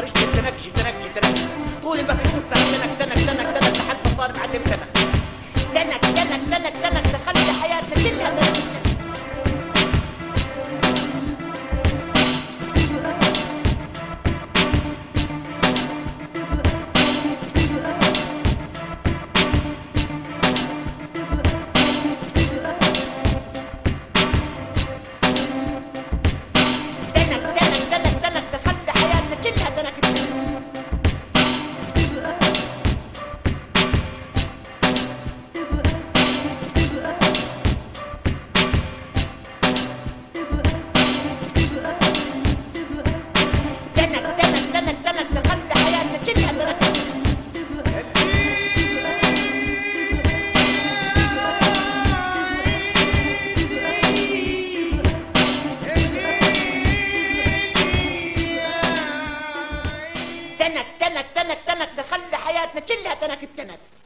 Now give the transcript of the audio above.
نهار اشتك تنكش تنكش تنك طول الوقت تنك تنك تنك تنك تنك لحد ما صار معلم تنك تنك تنك تنك تنك تخلي حياتنا كلها تنك. تنك تنك تنك تنك تخلي حياتنا كلها تنك بتنك.